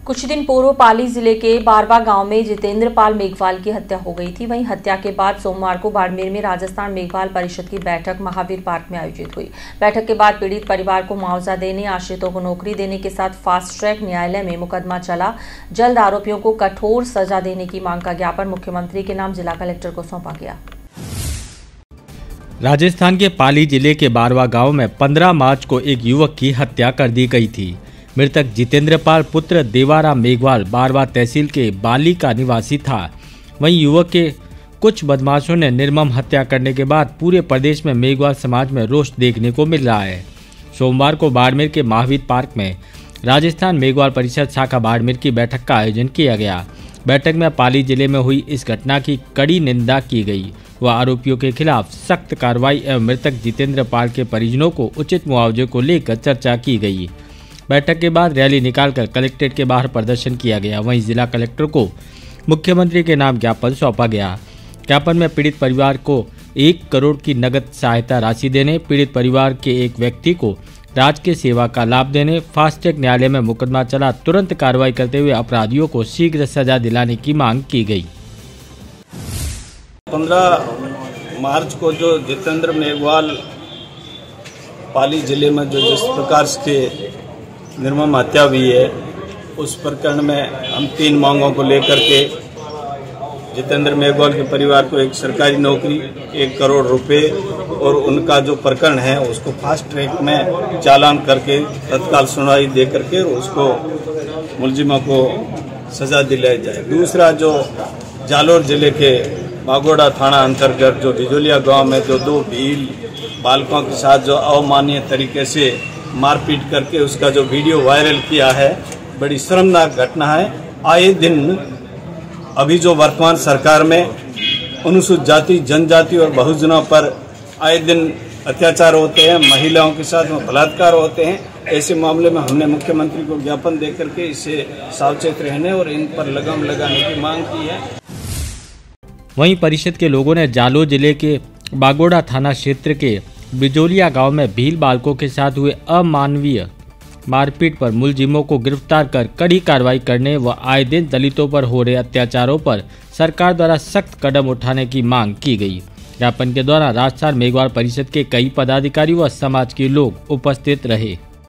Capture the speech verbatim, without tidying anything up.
कुछ दिन पूर्व पाली जिले के बारवा गांव में जितेंद्र पाल मेघवाल की हत्या हो गई थी। वहीं हत्या के बाद सोमवार को बाड़मेर में राजस्थान मेघवाल परिषद की बैठक महावीर पार्क में आयोजित हुई। बैठक के बाद पीड़ित परिवार को मुआवजा देने, आश्रितों को नौकरी देने के साथ फास्ट ट्रैक न्यायालय में मुकदमा चला। जल्द आरोपियों को कठोर सजा देने की मांग का ज्ञापन मुख्यमंत्री के नाम जिला कलेक्टर को सौंपा गया। राजस्थान के पाली जिले के बारवा गांव में पंद्रह मार्च को एक युवक की हत्या कर दी गई थी। मृतक जितेंद्र पाल पुत्र देवाराम मेघवाल बारवा तहसील के बाली का निवासी था। वहीं युवक के कुछ बदमाशों ने निर्मम हत्या करने के बाद पूरे प्रदेश में मेघवाल समाज में रोष देखने को मिल रहा है। सोमवार को बाड़मेर के महावीर पार्क में राजस्थान मेघवाल परिषद शाखा बाड़मेर की बैठक का आयोजन किया गया। बैठक में पाली जिले में हुई इस घटना की कड़ी निंदा की गई व आरोपियों के खिलाफ सख्त कार्रवाई एवं मृतक जितेंद्र पाल के परिजनों को उचित मुआवजे को लेकर चर्चा की गई। बैठक के बाद रैली निकालकर कलेक्ट्रेट के बाहर प्रदर्शन किया गया। वहीं जिला कलेक्टर को मुख्यमंत्री के नाम ज्ञापन सौंपा गया। ज्ञापन में पीड़ित परिवार को एक करोड़ की नगद सहायता राशि देने, पीड़ित परिवार के एक व्यक्ति को राजकीय सेवा का लाभ देने, फास्ट ट्रैक न्यायालय में मुकदमा चला, तुरंत कार्रवाई करते हुए अपराधियों को शीघ्र सजा दिलाने की मांग की गई। पंद्रह मार्च को जो जितेंद्र मेघवाल पाली जिले में जो जिस प्रकार से निर्मम हत्या हुई है, उस प्रकरण में हम तीन मांगों को लेकर के जितेंद्र मेघवाल के परिवार को एक सरकारी नौकरी, एक करोड़ रुपए और उनका जो प्रकरण है उसको फास्ट ट्रैक में चालान करके तत्काल सुनवाई दे करके उसको मुलजिमों को सजा दिलाई जाए। दूसरा, जो जालोर जिले के बागोड़ा थाना अंतर्गत जो डिजोलिया गांव में जो दो भील बालकों के साथ जो अमानवीय तरीके से मारपीट करके उसका जो वीडियो वायरल किया है, बड़ी शर्मनाक घटना है। आए दिन अभी जो वर्तमान सरकार में अनुसूचित जाति, जनजाति और बहुजनों पर आए दिन अत्याचार होते हैं, महिलाओं के साथ में बलात्कार होते हैं। ऐसे मामले में हमने मुख्यमंत्री को ज्ञापन दे करके इससे सावचेत रहने और इन पर लगाम लगाने की मांग की है। वहीं परिषद के लोगों ने जालोर जिले के बागोड़ा थाना क्षेत्र के बिजोलिया गांव में भील बालकों के साथ हुए अमानवीय मारपीट पर मुलजिमों को गिरफ्तार कर कड़ी कार्रवाई करने व आए दिन दलितों पर हो रहे अत्याचारों पर सरकार द्वारा सख्त कदम उठाने की मांग की गई। ज्ञापन के दौरान राजस्थान मेघवाल परिषद के कई पदाधिकारी व समाज के लोग उपस्थित रहे।